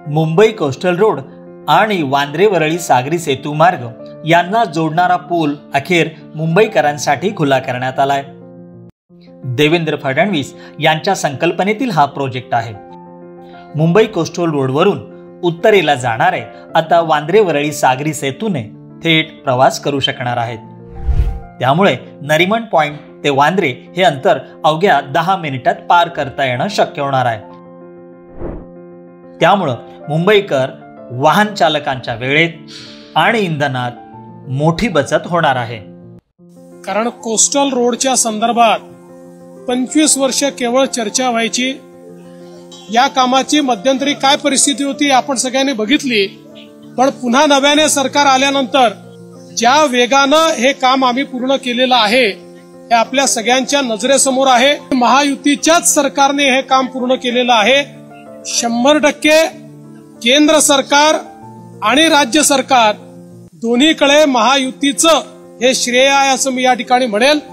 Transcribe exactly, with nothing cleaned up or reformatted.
Mumbai coastal road आणि वांद्रे वरळी सागरी सेतू मार्ग यांना जोडणारा पूल अखेर मुंबईकरांसाठी खुला करण्यात आलाय। देवेंद्र फडणवीस यांच्या संकल्पनेतील हा प्रोजेक्ट आहे। मुंबई कोस्टल रोडवरून उत्तरेला जाणारे आता वांद्रे वरळी सागरी सेतूने थेट प्रवास करू शकणार आहेत। त्यामुळे नरिमन पॉइंट ते वांद्रे हे अंतर अवघ्या दहा मिनिटात पार करता येणं शक्य होणार आहे। त्यामुळे मुंबईकर वाहन चालकांच्या वेळेत आणि इंधनात मोठी बचत होणार आहे। कारण कोस्टल रोडच्या संदर्भात पंचवीस वर्ष केवळ चर्चा व्हायची। या कामाची मध्यंतरी काय परिस्थिती होती आपण सगळ्यांनी बघितली, पण पुन्हा नव्याने सरकार आल्यानंतर ज्या वेगानं हे काम आम्ही पूर्ण केलेलं आहे हे आपल्या सगळ्यांच्या नजरेसमोर आहे। महायुतीच्याच सरकारने हे काम पूर्ण केलेलं आहे। शंभर टक्के केंद्र सरकार आणि राज्य सरकार दोन्हीकडे महायुतीचं हे श्रेय आहे असं मी या ठिकाणी म्हणेल।